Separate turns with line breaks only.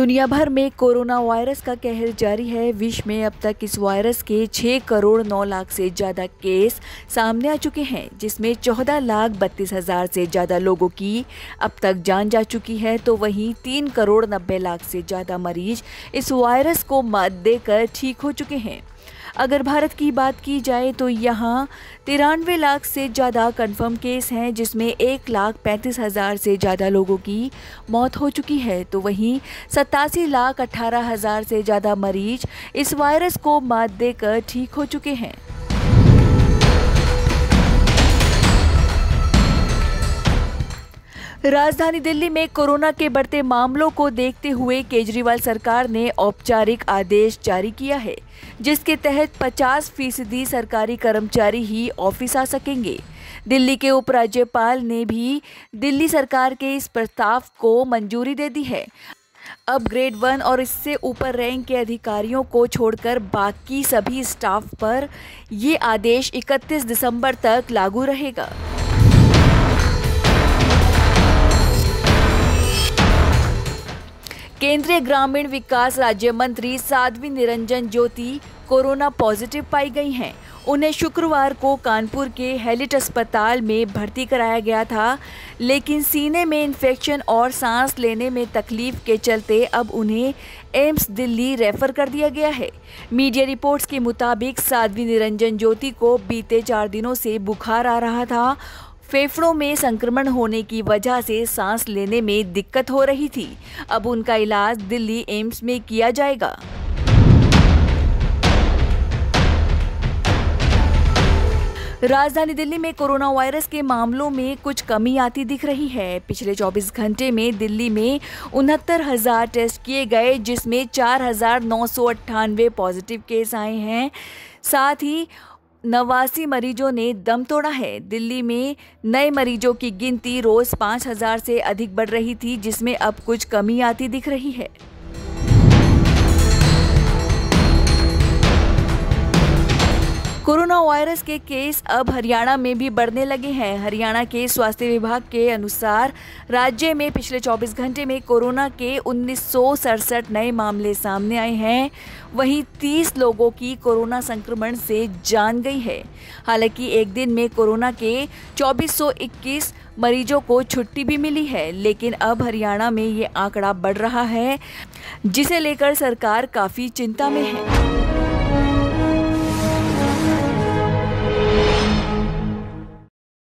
दुनिया भर में कोरोना वायरस का कहर जारी है। विश्व में अब तक इस वायरस के 6 करोड़ 9 लाख से ज़्यादा केस सामने आ चुके हैं, जिसमें 14,32,000 से ज़्यादा लोगों की अब तक जान जा चुकी है। तो वहीं 3 करोड़ 90 लाख से ज़्यादा मरीज इस वायरस को मात देकर ठीक हो चुके हैं। अगर भारत की बात की जाए तो यहाँ 93 लाख से ज़्यादा कंफर्म केस हैं, जिसमें 1,35,000 से ज़्यादा लोगों की मौत हो चुकी है। तो वहीं 87,18,000 से ज़्यादा मरीज इस वायरस को मात देकर ठीक हो चुके हैं। राजधानी दिल्ली में कोरोना के बढ़ते मामलों को देखते हुए केजरीवाल सरकार ने औपचारिक आदेश जारी किया है, जिसके तहत 50% सरकारी कर्मचारी ही ऑफिस आ सकेंगे। दिल्ली के उपराज्यपाल ने भी दिल्ली सरकार के इस प्रस्ताव को मंजूरी दे दी है। अब ग्रेड 1 और इससे ऊपर रैंक के अधिकारियों को छोड़कर बाकी सभी स्टाफ पर ये आदेश 31 दिसंबर तक लागू रहेगा। केंद्रीय ग्रामीण विकास राज्य मंत्री साध्वी निरंजन ज्योति कोरोना पॉजिटिव पाई गई हैं। उन्हें शुक्रवार को कानपुर के हैलिट अस्पताल में भर्ती कराया गया था, लेकिन सीने में इन्फेक्शन और सांस लेने में तकलीफ के चलते अब उन्हें एम्स दिल्ली रेफर कर दिया गया है। मीडिया रिपोर्ट्स के मुताबिक साध्वी निरंजन ज्योति को बीते 4 दिनों से बुखार आ रहा था। फेफड़ों में संक्रमण होने की वजह से सांस लेने में दिक्कत हो रही थी। अब उनका इलाज दिल्ली एम्स में किया जाएगा। राजधानी दिल्ली में कोरोना वायरस के मामलों में कुछ कमी आती दिख रही है। पिछले 24 घंटे में दिल्ली में 69,000 टेस्ट किए गए, जिसमें 4,998 पॉजिटिव केस आए हैं। साथ ही 89 मरीजों ने दम तोड़ा है। दिल्ली में नए मरीजों की गिनती रोज 5,000 से अधिक बढ़ रही थी, जिसमें अब कुछ कमी आती दिख रही है। कोरोना वायरस के केस अब हरियाणा में भी बढ़ने लगे हैं। हरियाणा के स्वास्थ्य विभाग के अनुसार राज्य में पिछले 24 घंटे में कोरोना के 1967 नए मामले सामने आए हैं। वहीं 30 लोगों की कोरोना संक्रमण से जान गई है। हालांकि एक दिन में कोरोना के 2421 मरीजों को छुट्टी भी मिली है, लेकिन अब हरियाणा में ये आंकड़ा बढ़ रहा है, जिसे लेकर सरकार काफ़ी चिंता में है।